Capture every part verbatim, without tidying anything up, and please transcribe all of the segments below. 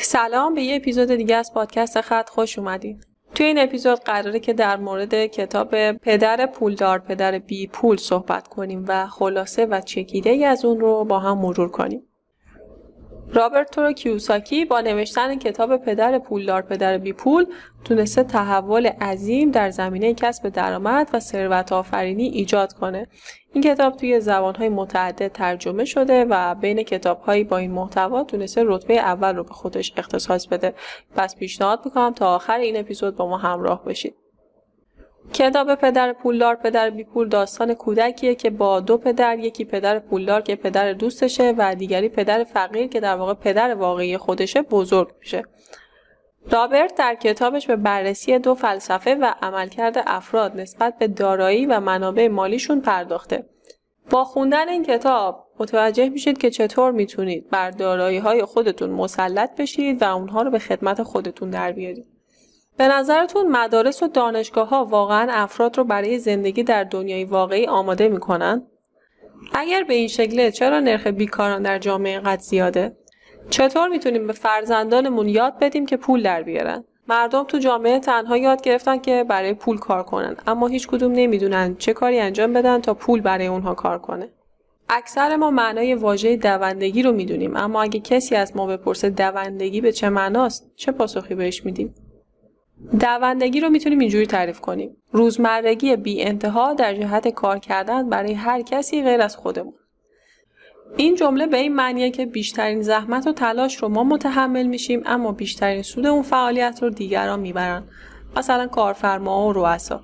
سلام، به یه اپیزود دیگه از پادکست خط خوش اومدین. توی این اپیزود قراره که در مورد کتاب پدر پولدار پدر بی پول صحبت کنیم و خلاصه و چکیده ای از اون رو با هم مرور کنیم. رابرتو کیوساکی با نوشتن کتاب پدر پولدار پدر بی پول تونسته تحول عظیم در زمینه کسب درآمد و ثروت آفرینی ایجاد کنه. این کتاب توی زبان‌های متعدد ترجمه شده و بین کتاب‌هایی با این محتوا تونسته رتبه اول رو به خودش اختصاص بده. پس پیشنهاد می‌کنم تا آخر این اپیزود با ما همراه باشید. کتاب پدر پولدار پدر بی پول داستان کودکیه که با دو پدر، یکی پدر پولدار که پدر دوستشه و دیگری پدر فقیر که در واقع پدر واقعی خودشه بزرگ میشه. رابرت در کتابش به بررسی دو فلسفه و عملکرد افراد نسبت به دارایی و منابع مالیشون پرداخته. با خوندن این کتاب متوجه میشید که چطور میتونید بر دارایی‌های خودتون مسلط بشید و اونها رو به خدمت خودتون در بیارید. به نظرتون مدارس و دانشگاه‌ها واقعاً افراد رو برای زندگی در دنیای واقعی آماده میکنن؟ اگر به این شکله چرا نرخ بیکاران در جامعه اینقدر زیاده؟ چطور میتونیم به فرزندانمون یاد بدیم که پول در بیارن؟ مردم تو جامعه تنها یاد گرفتن که برای پول کار کنن، اما هیچ کدوم نمیدونن چه کاری انجام بدن تا پول برای اونها کار کنه. اکثر ما معنای واژه دوندگی رو میدونیم، اما اگه کسی از ما بپرسه دوندگی به چه معناست، چه پاسخی بهش میدیم؟ دوندگی رو میتونیم اینجوری تعریف کنیم: روزمرگی بی انتها در جهت کار کردن برای هر کسی غیر از خودمون. این جمله به این معنیه که بیشترین زحمت و تلاش رو ما متحمل میشیم، اما بیشترین سود اون فعالیت رو دیگران میبرن، مثلا کارفرما و رؤسا.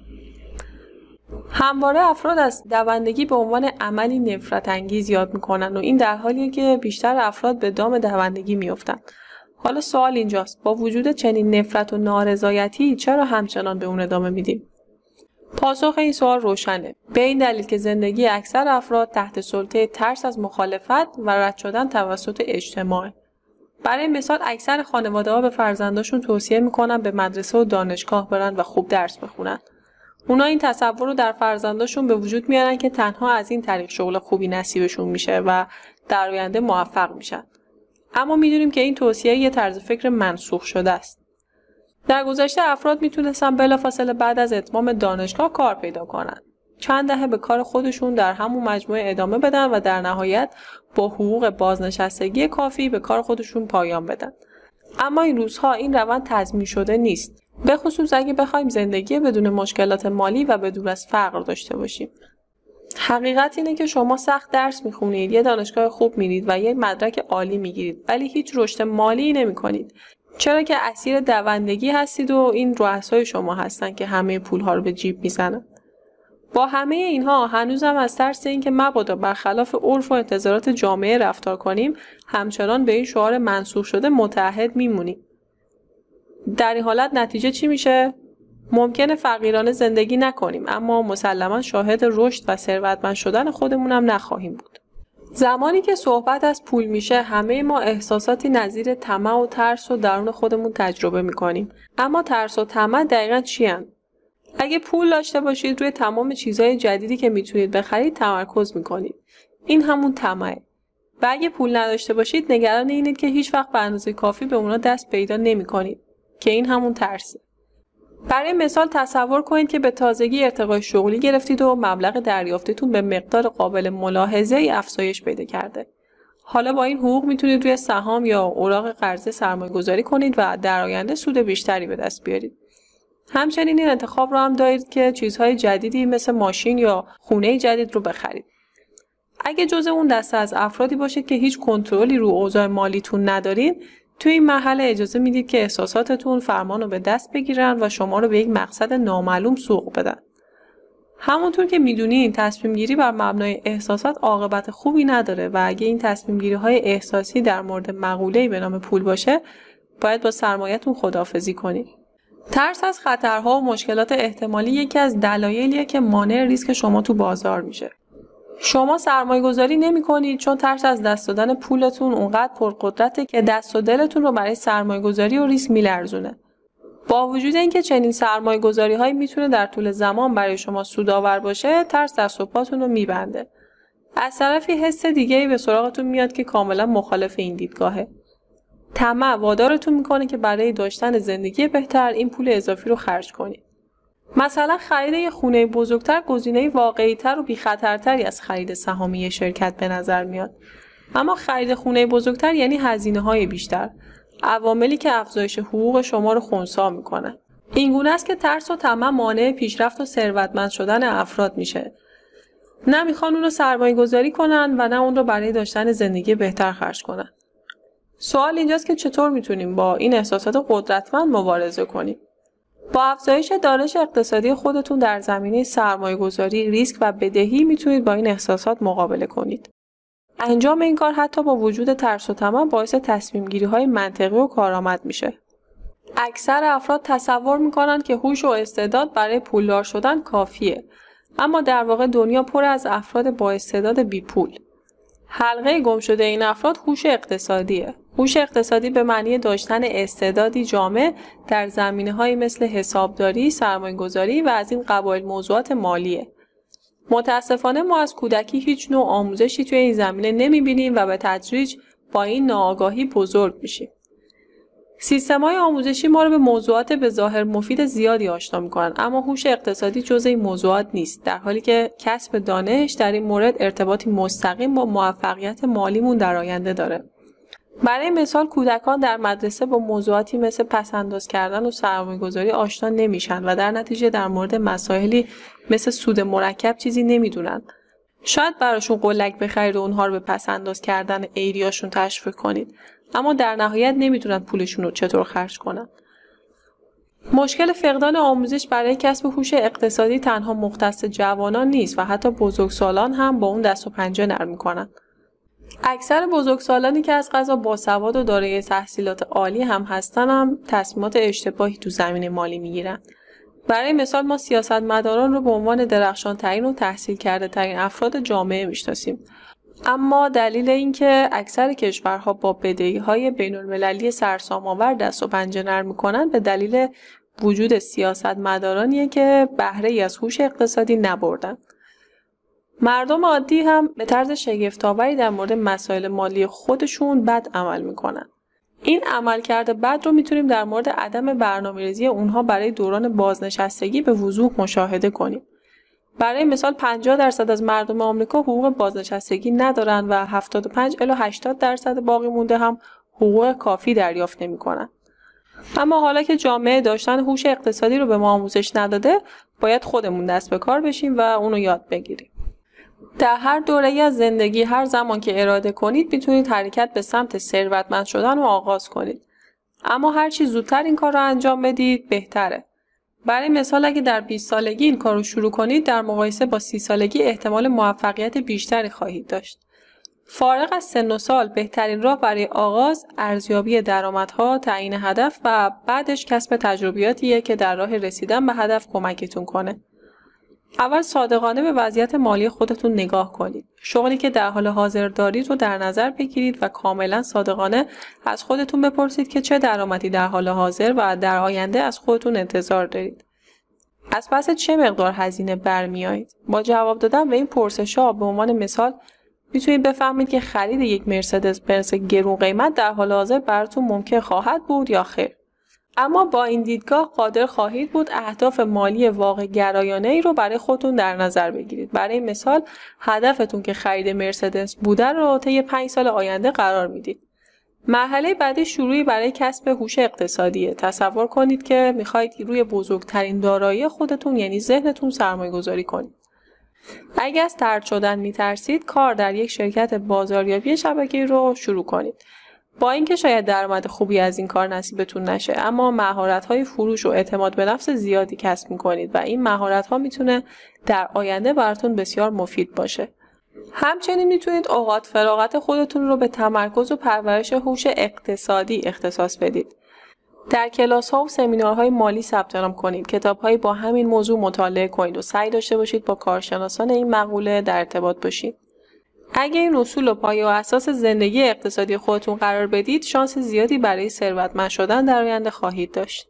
همواره افراد از دوندگی به عنوان عملی نفرت انگیز یاد میکنن و این در حالیه که بیشتر افراد به دام دوندگی میافتن. حالا سوال اینجاست: با وجود چنین نفرت و نارضایتی چرا همچنان به اون ادامه میدیم؟ پاسخ این سوال روشنه. به این دلیل که زندگی اکثر افراد تحت سلطه ترس از مخالفت و رد شدن توسط اجتماع. برای مثال اکثر خانواده‌ها به فرزنداشون توصیه میکنن به مدرسه و دانشگاه برن و خوب درس بخونن. اونا این تصور رو در فرزنداشون به وجود میارن که تنها از این طریق شغل خوبی نصیبشون میشه و در آینده موفق میشن. اما میدونیم که این توصیه یه طرز فکر منسوخ شده است. در گذشته افراد میتونستن بلافاصله بعد از اتمام دانشگاه کار پیدا کنن. چند دهه به کار خودشون در همون مجموعه ادامه بدن و در نهایت با حقوق بازنشستگی کافی به کار خودشون پایان بدن. اما این روزها این روند تضمین شده نیست. به خصوص اگه بخوایم زندگی بدون مشکلات مالی و بدون از فقر داشته باشیم. حقیقت اینه که شما سخت درس میخونید، یه دانشگاه خوب میرید و یه مدرک عالی میگیرید، ولی هیچ رشد مالی نمیکنید. چرا که اسیر دوندگی هستید و این رؤسای شما هستن که همه پولها رو به جیب میزنن. با همه اینها هنوزم از ترس اینکه مبادا برخلاف عرف و انتظارات جامعه رفتار کنیم، همچنان به این شعار منسوخ شده متعهد میمونیم. در این حالت نتیجه چی میشه؟ ممکنه فقیرانه زندگی نکنیم، اما مسلما شاهد رشد و ثروتمند شدن خودمونم نخواهیم بود. زمانی که صحبت از پول میشه، همه ما احساساتی نظیر طمع و ترس رو درون خودمون تجربه میکنیم. اما ترس و طمع دقیقاً چی هن؟ اگه پول داشته باشید، روی تمام چیزهای جدیدی که میتونید بخرید تمرکز میکنید. این همون طمعه. و اگه پول نداشته باشید، نگران اینید که هیچ وقت به اندازه کافی به اونا دست پیدا نمیکنید، که این همون ترسه. برای مثال تصور کنید که به تازگی ارتقای شغلی گرفتید و مبلغ دریافتیتون به مقدار قابل ملاحظه‌ای افزایش پیدا کرده. حالا با این حقوق میتونید روی سهام یا اوراق قرضه سرمایه‌گذاری کنید و در آینده سود بیشتری به دست بیارید. همچنین این انتخاب رو هم دارید که چیزهای جدیدی مثل ماشین یا خونه جدید رو بخرید. اگه جزء اون دسته از افرادی باشید که هیچ کنترلی رو اوضاع مالیتون ندارید، توی این مرحله اجازه میدید که احساساتتون فرمان رو به دست بگیرن و شما رو به یک مقصد نامعلوم سوق بدن. همونطور که میدونین تصمیم گیری بر مبنای احساسات عاقبت خوبی نداره و اگه این تصمیم گیری های احساسی در مورد مقوله‌ای به نام پول باشه، باید با سرمایه‌تون خداحافظی کنید. ترس از خطرها و مشکلات احتمالی یکی از دلایلیه که مانع ریسک شما تو بازار میشه. شما سرمایه گذاری نمی کنید چون ترس از دست دادن پولتون اونقدر پرقدرته که دست و دلتون رو برای سرمایه گذاری و ریسک میلرزونه. با وجود اینکه چنین سرمایه گذاری هایی میتونه در طول زمان برای شما سودآور باشه، ترس دست و پاتون رو میبنده. از طرفی حس دیگه‌ای به سراغتون میاد که کاملا مخالف این دیدگاهه. طمع وادارتون میکنه که برای داشتن زندگی بهتر این پول اضافی رو خرج کنید. مثلا خرید یه خونه بزرگتر گزینه واقعی‌تر و بی‌خطرتری از خرید سهامی شرکت به نظر میاد. اما خرید خونه بزرگتر یعنی هزینه‌های بیشتر، عواملی که افزایش حقوق شما رو خنثی میکنه. این گونه است که ترس و طمع مانع پیشرفت و ثروتمند شدن افراد میشه. نه میخوان اون رو سرمایه گذاری کنن و نه اون رو برای داشتن زندگی بهتر خرج کنن. سوال اینجاست که چطور میتونیم با این احساسات قدرتمند مبارزه کنیم؟ با افزایش دانش اقتصادی خودتون در زمینه سرمایه گذاری، ریسک و بدهی میتونید با این احساسات مقابله کنید. انجام این کار حتی با وجود ترس و طمع باعث تصمیم گیری های منطقی و کارآمد میشه. اکثر افراد تصور میکنن که هوش و استعداد برای پولدار شدن کافیه، اما در واقع دنیا پر از افراد با استعداد بی پول. حلقه گم شده این افراد هوش اقتصادیه. هوش اقتصادی به معنی داشتن استعدادی جامع در زمینه‌هایی مثل حسابداری، سرمایه‌گذاری و از این قبایل موضوعات مالیه. متاسفانه ما از کودکی هیچ نوع آموزشی توی این زمینه نمی‌بینیم و به تدریج با این ناآگاهی بزرگ میشیم. سیستم‌های آموزشی ما رو به موضوعات به ظاهر مفید زیادی آشنا می‌کنن، اما هوش اقتصادی جزء این موضوعات نیست، در حالی که کسب دانش در این مورد ارتباطی مستقیم با موفقیت مالیمون در آینده داره. برای مثال کودکان در مدرسه با موضوعاتی مثل پس‌انداز کردن و سرمایه‌گذاری آشنا نمیشن و در نتیجه در مورد مسائلی مثل سود مرکب چیزی نمیدونن. شاید براشون قلک بخرید و اونها رو به پس‌انداز کردن ایریاشون تشویق کنید، اما در نهایت نمیدونن پولشون رو چطور خرج کنن. مشکل فقدان آموزش برای کسب هوش اقتصادی تنها مختص جوانان نیست و حتی بزرگسالان هم با اون دست و پنجه نرم میکنن. اکثر بزرگسالانی که از قضا باسواد و دارای تحصیلات عالی هم هستن هم تصمیمات اشتباهی تو زمینه مالی میگیرن. برای مثال ما سیاستمداران رو به عنوان درخشان ترین و تحصیل کرده ترین افراد جامعه میشناسیم. اما دلیل اینکه اکثر کشورها با بدهی‌های بین‌المللی سرسام‌آور دست و پنجه نرم می‌کنند به دلیل وجود سیاستمدارانیه که بهره‌ای از هوش اقتصادی نبردن. مردم عادی هم به طرز شگفت‌آوری در مورد مسائل مالی خودشون بد عمل می‌کنن. این عملکرد بد رو می‌تونیم در مورد عدم برنامه‌ریزی اونها برای دوران بازنشستگی به وضوح مشاهده کنیم. برای مثال پنجاه درصد از مردم آمریکا حقوق بازنشستگی ندارن و هفتاد و پنج الی هشتاد درصد باقی مونده هم حقوق کافی دریافت نمی‌کنن. اما حالا که جامعه داشتن هوش اقتصادی رو به ما آموزش نداده، باید خودمون دست به کار بشیم و اونو یاد بگیریم. در هر دوره‌ای از زندگی هر زمان که اراده کنید میتونید حرکت به سمت ثروتمند شدن رو آغاز کنید. اما هر چی زودتر این کار رو انجام بدید بهتره. برای مثال اگه در بیست سالگی این کار رو شروع کنید در مقایسه با سی سالگی احتمال موفقیت بیشتری خواهید داشت. فارغ از سن و سال بهترین راه برای آغاز ارزیابی درآمدها، تعیین هدف و بعدش کسب تجربیاتیه که در راه رسیدن به هدف کمکتون کنه. اول صادقانه به وضعیت مالی خودتون نگاه کنید. شغلی که در حال حاضر دارید رو در نظر بگیرید و کاملا صادقانه از خودتون بپرسید که چه درآمدی در حال حاضر و در آینده از خودتون انتظار دارید. از پس چه مقدار هزینه برمیایید؟ با جواب دادن به این پرسش‌ها به عنوان مثال میتونید بفهمید که خرید یک مرسدس بنز گرون قیمت در حال حاضر براتون ممکن خواهد بود یا خیر. اما با این دیدگاه قادر خواهید بود اهداف مالی واقع گرایانه ای رو برای خودتون در نظر بگیرید. برای مثال هدفتون که خرید مرسدس بوده رو طی پنج سال آینده قرار میدید. مرحله بعدی شروعی برای کسب هوش اقتصادیه. تصور کنید که میخواید روی بزرگترین دارایی خودتون یعنی ذهنتون سرمایه گذاری کنید. اگه از طرد شدن میترسید کار در یک شرکت بازاریابی شبکه‌ای رو شروع کنید. با اینکه شاید درآمد خوبی از این کار نصیبتون نشه، اما مهارت‌های فروش و اعتماد به نفس زیادی کسب می‌کنید و این مهارت‌ها میتونه در آینده براتون بسیار مفید باشه. همچنین میتونید اوقات فراغت خودتون رو به تمرکز و پرورش هوش اقتصادی اختصاص بدید. در کلاس‌ها و سمینارهای مالی ثبت نام کنید، کتاب‌هایی با همین موضوع مطالعه کنید و سعی داشته باشید با کارشناسان این مقوله در ارتباط باشید. اگه این اصول و پایه و اساس زندگی اقتصادی خودتون قرار بدید، شانس زیادی برای ثروتمند شدن در آینده خواهید داشت.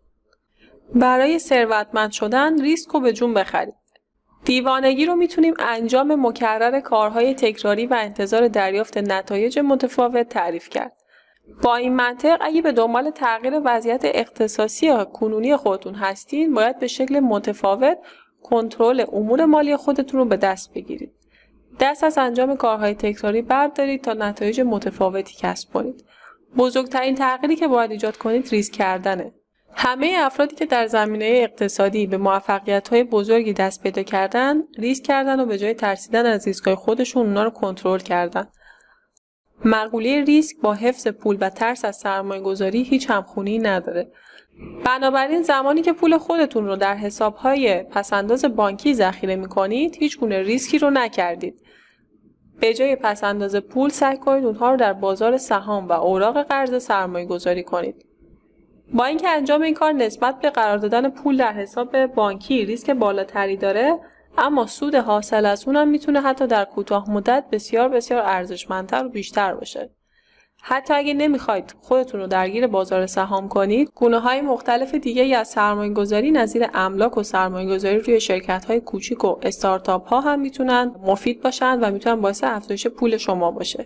برای ثروتمند شدن ریسک رو به جون بخرید. دیوانگی رو میتونیم انجام مکرر کارهای تکراری و انتظار دریافت نتایج متفاوت تعریف کرد. با این منطق اگه به دنبال تغییر وضعیت اختصاصی کنونی خودتون هستین، باید به شکل متفاوت کنترل امور مالی خودتون رو به دست بگیرید. دست از انجام کارهای تکراری بردارید تا نتایج متفاوتی کسب کنید. بزرگترین تغییری که باید ایجاد کنید ریسک کردنه. همه افرادی که در زمینه اقتصادی به موفقیت‌های بزرگی دست پیدا کردن، ریسک کردن و به جای ترسیدن از ریسک‌های خودشون اونا رو کنترل کردن. مقوله ریسک با حفظ پول و ترس از سرمایه‌گذاری هیچ همخوانی نداره. بنابراین زمانی که پول خودتون رو در حساب‌های پس‌انداز بانکی ذخیره می‌کنید، هیچ گونه ریسکی رو نکردید. به جای پس‌انداز پول سعی کنید اونها رو در بازار سهام و اوراق قرض سرمایه‌گذاری کنید. با اینکه انجام این کار نسبت به قرار دادن پول در حساب بانکی ریسک بالاتری داره، اما سود حاصل از اون هم میتونه حتی در کوتاه مدت بسیار بسیار ارزشمندتر و بیشتر باشه. حتی اگه نمیخواید خودتون رو درگیر بازار سهام کنید، گونه‌های مختلف دیگه‌ای از سرمایه‌گذاری نظیر املاک و سرمایه‌گذاری روی شرکت‌های کوچیک و استارتاپ‌ها هم میتونن مفید باشن و میتونن باعث افزایش پول شما باشه.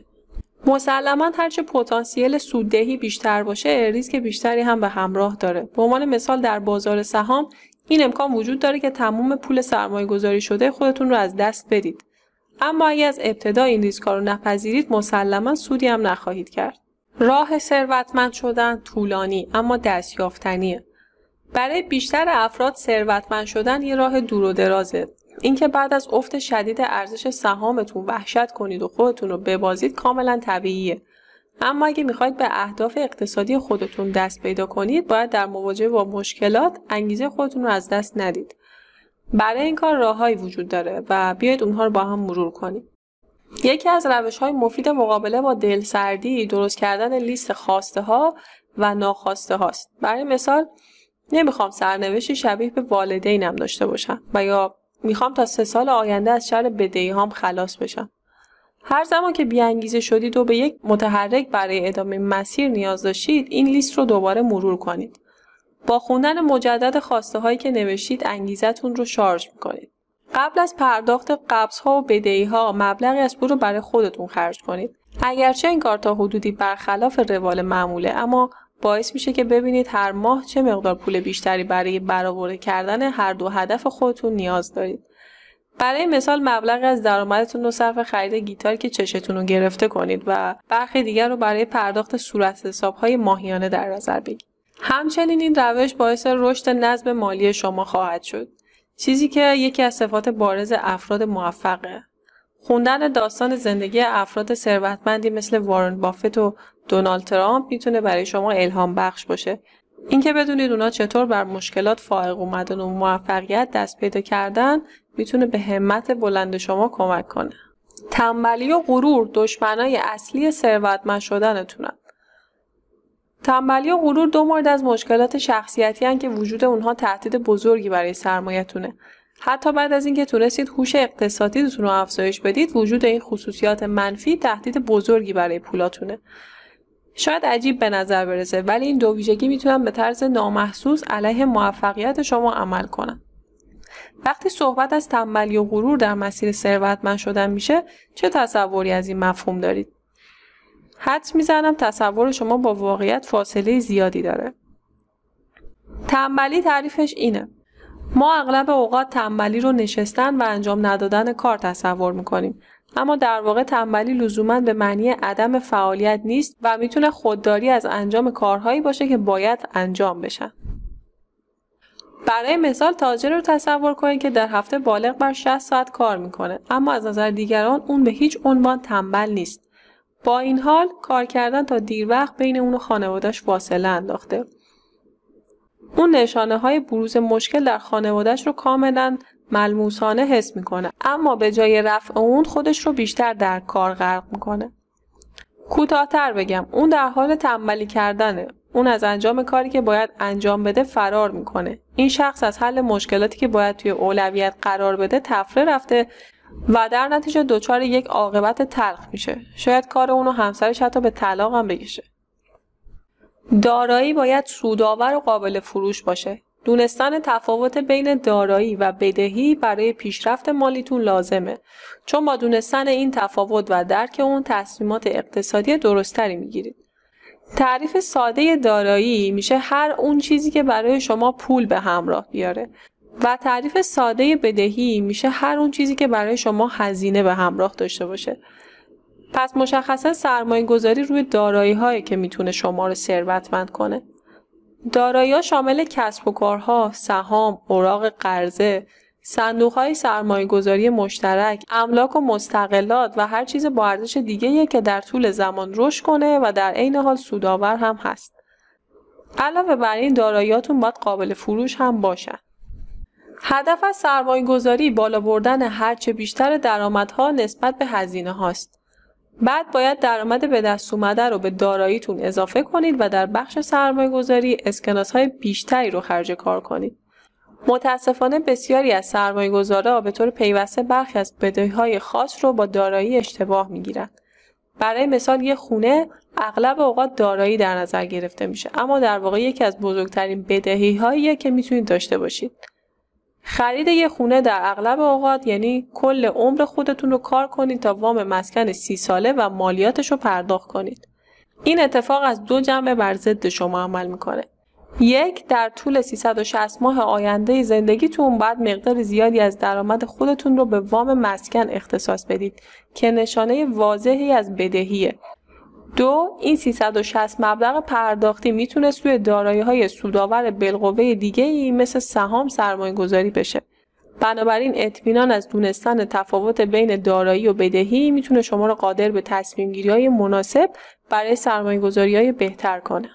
مسلماً هرچه پتانسیل سوددهی بیشتر باشه، ریسک بیشتری هم به همراه داره. به عنوان مثال در بازار سهام این امکان وجود داره که تمام پول سرمایه‌گذاری شده خودتون رو از دست بدید. اما اگه از ابتدا این ریسک‌ها رو نپذیرید، مسلماً سودی هم نخواهید کرد. راه ثروتمند شدن طولانی اما دستیافتنیه. برای بیشتر افراد ثروتمند شدن یه راه دور و درازه. اینکه بعد از افت شدید ارزش سهامتون وحشت کنید و خودتون رو ببازید کاملا طبیعیه. اما اگه میخواید به اهداف اقتصادی خودتون دست پیدا کنید، باید در مواجهه با مشکلات انگیزه خودتون رو از دست ندید. برای این کار راههایی وجود داره و بیایید اونها رو با هم مرور کنیم. یکی از روش‌های مفید مقابله با دلسردی درست کردن لیست خواسته ها و ناخواسته هاست. برای مثال نمیخوام سرنوشتی شبیه به والدینم داشته باشم و یا میخوام تا سه سال آینده از شر بدهی‌هام خلاص بشم. هر زمان که بی‌انگیزه شدید و به یک متحرک برای ادامه مسیر نیاز داشتید، این لیست رو دوباره مرور کنید. با خوندن مجدد خواسته هایی که نوشتید انگیزتون رو شارژ میکنید. قبل از پرداخت قبض‌ها و بدهی‌ها مبلغی از پول رو برای خودتون خرج کنید. اگرچه این کار تا حدودی برخلاف روال معموله، اما باعث میشه که ببینید هر ماه چه مقدار پول بیشتری برای برآورده کردن هر دو هدف خودتون نیاز دارید. برای مثال مبلغی از درآمدتون رو صرف خرید گیتاری که چشتون رو گرفته کنید و برخی دیگر رو برای پرداخت صورت حساب‌های ماهیانه در نظر بگیرید. همچنین این روش باعث رشد نظم مالی شما خواهد شد. چیزی که یکی از صفات بارز افراد موفقه. خوندن داستان زندگی افراد ثروتمندی مثل وارن بافت و دونالد ترامپ میتونه برای شما الهام بخش باشه. اینکه بدونید اونا چطور بر مشکلات فائق اومدن و موفقیت دست پیدا کردن میتونه به همت بلند شما کمک کنه. تنبلی و غرور دشمنای اصلی ثروتمند شدنتونن. تنبلی و غرور دو مورد از مشکلات شخصیتی هستند که وجود اونها تهدید بزرگی برای سرمایه‌تونه. حتی بعد از اینکه تونستید هوش اقتصادیتون رو افزایش بدید، وجود این خصوصیات منفی تهدید بزرگی برای پولاتونه. شاید عجیب به نظر برسه، ولی این دو ویژگی میتونن به طرز نامحسوس علیه موفقیت شما عمل کنن. وقتی صحبت از تنبلی و غرور در مسیر ثروتمند شدن میشه، چه تصوری از این مفهوم دارید؟ حدس میزنم تصور شما با واقعیت فاصله زیادی داره. تنبلی تعریفش اینه: ما اغلب اوقات تنبلی رو نشستن و انجام ندادن کار تصور میکنیم، اما در واقع تنبلی لزوماً به معنی عدم فعالیت نیست و میتونه خودداری از انجام کارهایی باشه که باید انجام بشن. برای مثال تاجر رو تصور کنید که در هفته بالغ بر شصت ساعت کار میکنه، اما از نظر دیگران اون به هیچ عنوان تنبل نیست. با این حال کار کردن تا دیر وقت بین اون و خانواده‌اش فاصله انداخته. اون نشانه های بروز مشکل در خانواده‌اش رو کاملا ملموسانه حس میکنه، اما به جای رفع اون خودش رو بیشتر در کار غرق میکنه. کوتاه‌تر بگم، اون در حال تنبلی کردنه. اون از انجام کاری که باید انجام بده فرار میکنه. این شخص از حل مشکلاتی که باید توی اولویت قرار بده تفره رفته و در نتیجه دچار یک عاقبت تلخ میشه. شاید کار اون و همسرش حتی به طلاق هم بکشه. دارایی باید سودآور و قابل فروش باشه. دونستن تفاوت بین دارایی و بدهی برای پیشرفت مالیتون لازمه، چون با دونستن این تفاوت و درک اون تصمیمات اقتصادی درستری میگیرید. تعریف ساده دارایی میشه هر اون چیزی که برای شما پول به همراه بیاره و تعریف ساده بدهی میشه هر اون چیزی که برای شما هزینه به همراه داشته باشه. پس مشخصا سرمایه گذاری روی دارایی هایی که میتونه شما رو ثروتمند کنه. دارایی ها شامل کسب و کارها، سهام، اوراق قرضه، صندوق های سرمایه گذاری مشترک، املاک و مستقلات و هر چیز با ارزش دیگه‌ایه که در طول زمان رشد کنه و در عین حال سودآور هم هست. علاوه بر این داراییاتون باید قابل فروش هم باشن. هدف از سرمایه گذاری بالا بردن هرچه بیشتر درآمدها نسبت به هزینه هاست. بعد باید درآمد به دست اومده رو به داراییتون اضافه کنید و در بخش سرمایه گذاری اسکناس های بیشتری رو خرج کار کنید. متاسفانه بسیاری از سرمایه گذارا به طور پیوسته برخی از بدهی های خاص رو با دارایی اشتباه میگیرن. برای مثال یک خونه اغلب اوقات دارایی در نظر گرفته میشه، اما در واقع یکی از بزرگترین بدهی هاییه که میتونید داشته باشید. خرید یک خونه در اغلب اوقات یعنی کل عمر خودتون رو کار کنید تا وام مسکن سی ساله و مالیاتش رو پرداخت کنید. این اتفاق از دو جنبه بر ضد شما عمل میکنه. یک، در طول سیصد و شصت ماه آینده زندگیتون باید مقدار زیادی از درآمد خودتون رو به وام مسکن اختصاص بدید که نشانه واضحی از بدهیه. دو، این سیصد و شصت مبلغ پرداختی میتونه سوی دارایی‌های سودآور بالقوه دیگه‌ای مثل سهام سرمایه گذاری بشه. بنابراین اطمینان از دونستن تفاوت بین دارایی و بدهی میتونه شما رو قادر به تصمیم گیری‌های مناسب برای سرمایه گذاری‌های بهتر کنه.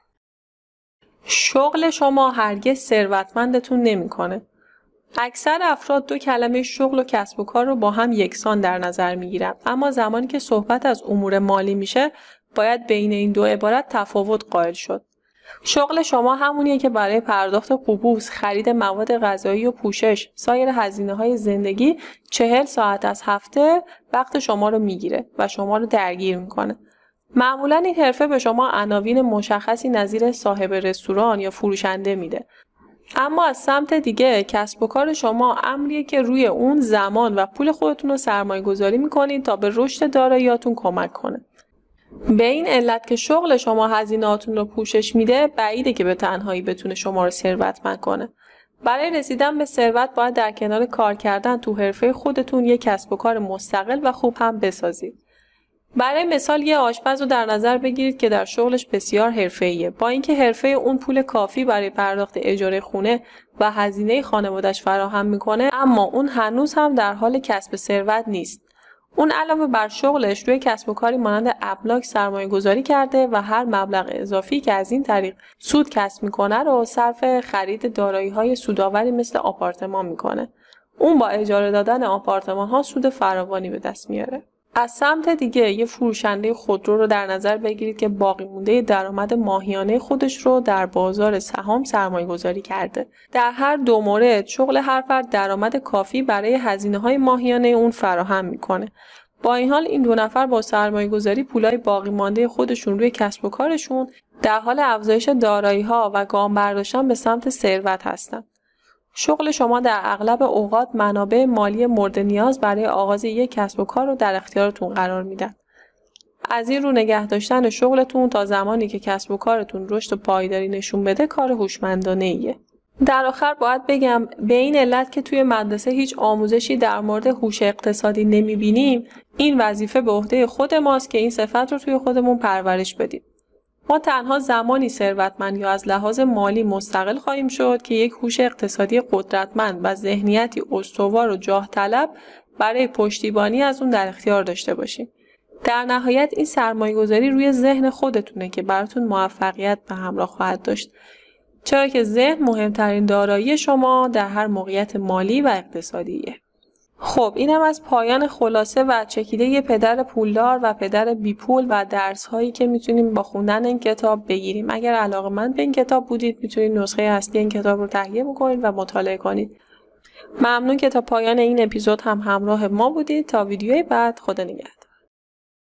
شغل شما هرگز ثروتمندتون نمی‌کنه. اکثر افراد دو کلمه شغل و کسب و کار رو با هم یکسان در نظر میگیرن، اما زمانی که صحبت از امور مالی میشه باید بین این دو عبارت تفاوت قائل شد. شغل شما همونیه که برای پرداخت قبوس، خرید مواد غذایی و پوشش، سایر هزینه‌های زندگی چهل ساعت از هفته وقت شما رو میگیره و شما رو درگیر میکنه. معمولا این حرفه به شما عناوین مشخصی نظیر صاحب رستوران یا فروشنده میده. اما از سمت دیگه کسب و کار شما امریه که روی اون زمان و پول خودتون رو سرمایه گذاری میکنید تا به رشد داراییاتون کمک کنه. به این علت که شغل شما هزینه‌هاتون رو پوشش میده، بعیده که به تنهایی بتونه شما رو ثروتمند کنه. برای رسیدن به ثروت باید در کنار کار کردن تو حرفه خودتون یک کسب و کار مستقل و خوب هم بسازید. برای مثال یه آشپز رو در نظر بگیرید که در شغلش بسیار حرفه‌ایه. با اینکه حرفه اون پول کافی برای پرداخت اجاره خونه و هزینه خانواده‌اش فراهم میکنه، اما اون هنوز هم در حال کسب ثروت نیست. اون علاوه بر شغلش روی کسب و کاری مانند املاک سرمایه گذاری کرده و هر مبلغ اضافی که از این طریق سود کسب میکنه رو صرف خرید دارایی‌های سودآوری مثل آپارتمان میکنه. اون با اجاره دادن آپارتمان‌ها سود فراوانی به دست میاره. از سمت دیگه یه فروشنده خودرو رو در نظر بگیرید که باقی مونده درآمد ماهیانه خودش رو در بازار سهام سرمایه گذاری کرده. در هر دو مورد شغل هر فرد درآمد کافی برای هزینه‌های ماهیانه اون فراهم میکنه. با این حال این دو نفر با سرمایه گذاری پولای باقی مانده خودشون روی کسب و کارشون در حال افزایش دارایی‌ها و گام برداشتن به سمت ثروت هستن. شغل شما در اغلب اوقات منابع مالی مورد نیاز برای آغاز یک کسب و کار رو در اختیارتون قرار میدن. از این رو نگه داشتن شغلتون تا زمانی که کسب و کارتون رشد و پایداری نشون بده کار هوشمندانه ایه. در آخر باید بگم به این علت که توی مدرسه هیچ آموزشی در مورد هوش اقتصادی نمیبینیم، این وظیفه به عهده خود ماست که این صفت رو توی خودمون پرورش بدیم. ما تنها زمانی ثروتمند یا از لحاظ مالی مستقل خواهیم شد که یک هوش اقتصادی قدرتمند و ذهنیتی استوار و جاه طلب برای پشتیبانی از اون در اختیار داشته باشیم. در نهایت این سرمایه‌گذاری روی ذهن خودتونه که براتون موفقیت به همراه خواهد داشت، چرا که ذهن مهمترین دارایی شما در هر موقعیت مالی و اقتصادیه. خب اینم از پایان خلاصه و چکیده یه پدر پولدار و پدر بی پول و درس هایی که میتونیم با خوندن این کتاب بگیریم. اگر علاقه‌مند به این کتاب بودید میتونید نسخه اصلی این کتاب رو تهیه بکنید و مطالعه کنید. ممنون که تا پایان این اپیزود هم همراه ما بودید. تا ویدیوی بعد، خدا نگهدار.